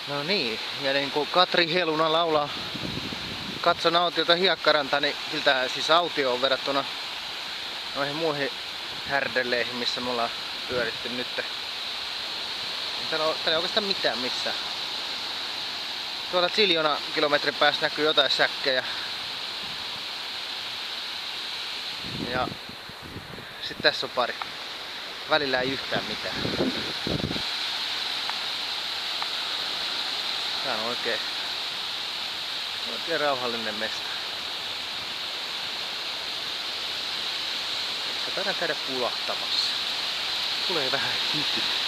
No niin, ja niin kuin Katri Heluna laulaa Katson autiota hiekkaranta, niin siltä siis autio on verrattuna noihin muihin härdelleihin, missä me ollaan pyöritty nyt. Täällä ei oikeastaan mitään missään. Tuolla Ziljona kilometrin päässä näkyy jotain säkkejä. Ja sitten tässä on pari. Välillä ei yhtään mitään. Tää on oikein rauhallinen mesta. Tässä taidan käydä pulahtamassa. Tulee vähän hiki.